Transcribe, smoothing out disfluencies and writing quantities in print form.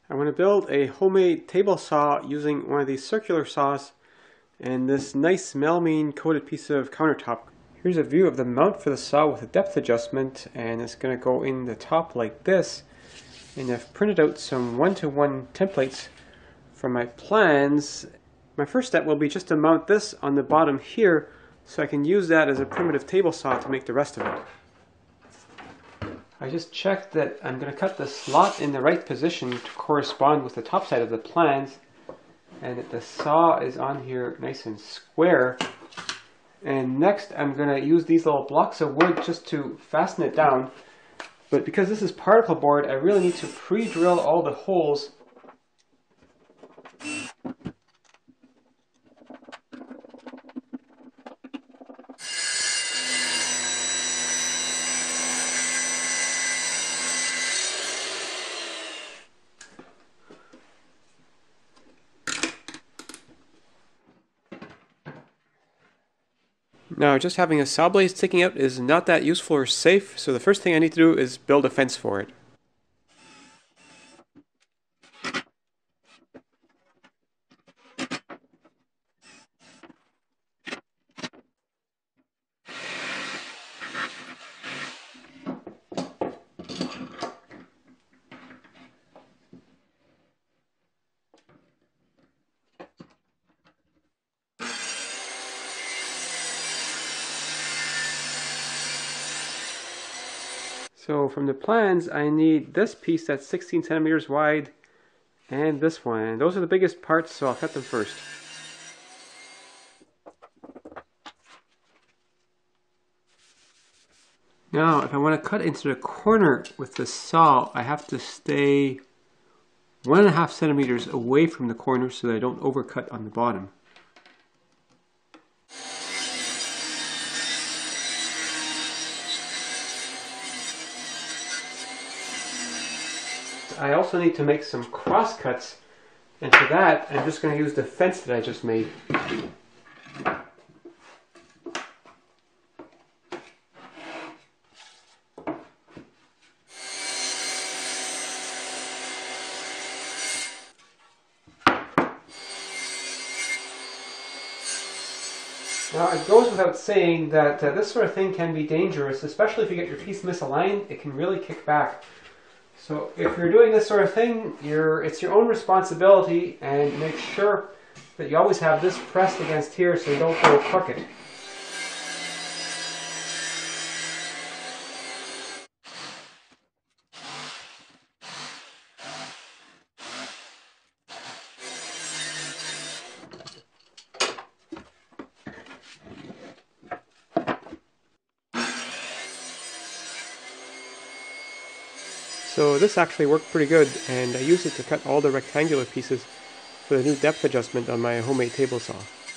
I want to build a homemade table saw using one of these circular saws and this nice melamine coated piece of countertop. Here's a view of the mount for the saw with a depth adjustment, and it's going to go in the top like this. And I've printed out some 1-to-1 templates from my plans. My first step will be just to mount this on the bottom here so I can use that as a primitive table saw to make the rest of it. I just checked that I'm going to cut the slot in the right position to correspond with the top side of the plans, and that the saw is on here nice and square. And next I'm going to use these little blocks of wood just to fasten it down. But because this is particle board, I really need to pre-drill all the holes. Now, just having a saw blade sticking out is not that useful or safe, so the first thing I need to do is build a fence for it. So from the plans, I need this piece that's 16 centimeters wide and this one. And those are the biggest parts, so I'll cut them first. Now, if I want to cut into the corner with the saw, I have to stay 1.5 centimeters away from the corner so that I don't overcut on the bottom. I also need to make some cross cuts, and for that I'm just going to use the fence that I just made. Now, it goes without saying that this sort of thing can be dangerous, especially if you get your piece misaligned. It can really kick back. So if you're doing this sort of thing, it's your own responsibility, and make sure that you always have this pressed against here so you don't go crooked. So this actually worked pretty good, and I used it to cut all the rectangular pieces for the new depth adjustment on my homemade table saw.